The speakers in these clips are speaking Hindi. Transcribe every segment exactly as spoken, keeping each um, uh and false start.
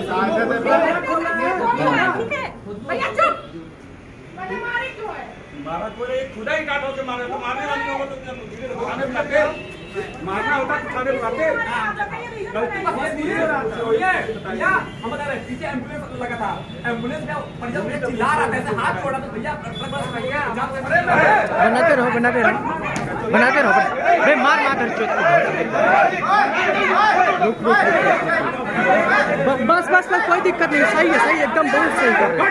भैया चुप। मारा कोई खुदा ही काटो के मारे तो मारने वाले लोगों तो खाने बुलाते मारना होता तो खाने बुलाते गलती भैया हम बता रहे पीछे एम्बुलेंस लगा था एम्बुलेंस में परिजन में चिल्ला रहा था ऐसे हाथ छोड़ा तो भैया ट्रक बस भैया बनाते रहो बनाते रहो बनाते रहो भाई मार मार कर चोट रुक रुक बस बस बस कोई दिक्कत नहीं सही है सही एकदम बहुत सही कर रहे हो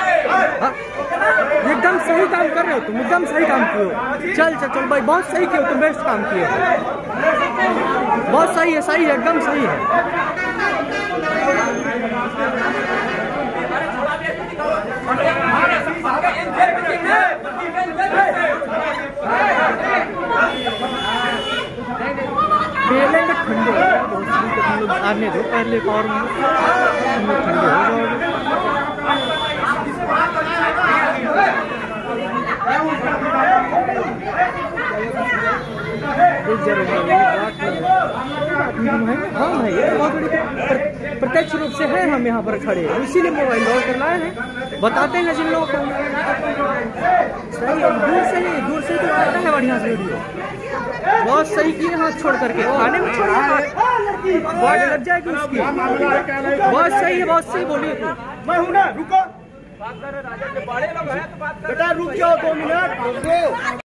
एकदम सही काम कर रहे हो तुम एकदम सही काम किए हो चल चल चल भाई बहुत सही किए हो तुम बेस्ट काम किए बहुत सही है सही है एकदम सही है पहले में ठंडे लोग आने दो पहले और ठंडे हो हाँ भाई प्रत्यक्ष रूप से है हम यहाँ पर खड़े हैं इसीलिए मोबाइल लॉक कर लाए हैं बताते हैं जिन लोगों को सही दूर से नहीं दूर से तो आता है बढ़िया से वीडियो बहुत सही किए हाथ छोड़ करके खाने में छोड़ बहुत लग जाएगी उसकी बहुत सही है बहुत सही बोलिए तो मैं हूँ ना रुको बात कर रहे राजा के बड़े लोग हैं तो बात कर बेटा रुक जाओ दो मिनट रुको